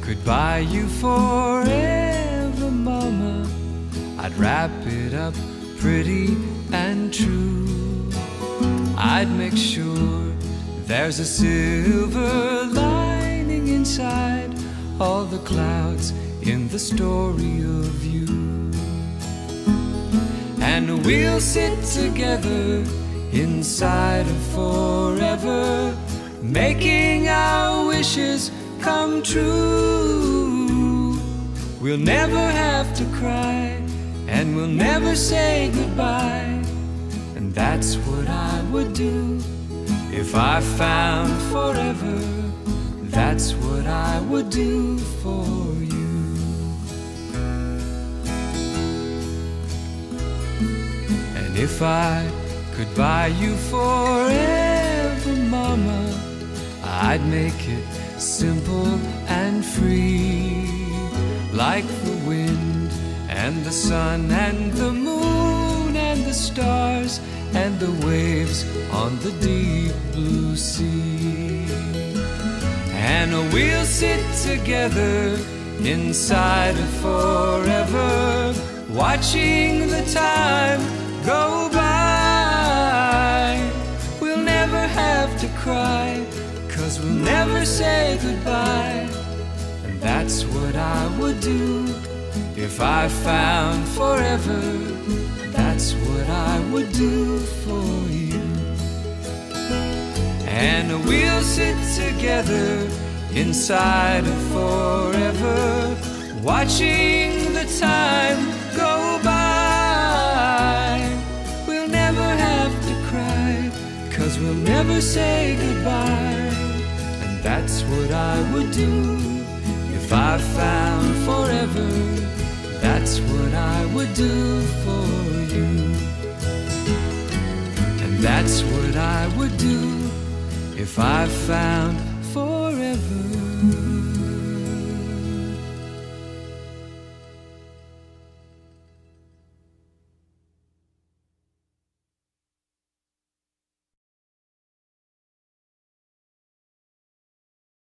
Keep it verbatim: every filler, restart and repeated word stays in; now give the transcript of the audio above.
could buy you forever, mama, I'd wrap it up pretty and true. I'd make sure there's a silver lining inside all the clouds in the story of you. And we'll sit together inside of forever, making our wishes come true. We'll never have to cry, and we'll never say goodbye. And that's what I would do if I found forever. That's what I would do for you. And if I could buy you forever, mama, I'd make it simple and free, like the wind and the sun and the moon and the stars and the waves on the deep blue sea. And we'll sit together inside of forever, watching the time go by. We'll never have to cry, 'cause we'll never say goodbye. And that's what I would do if I found forever. That's what I would do for you. And we'll sit together inside of forever, watching the time go by. We'll never have to cry, 'cause we'll never say goodbye. And that's what I would do if I found forever. That's what I would do for you. And that's what I would do if I found forever.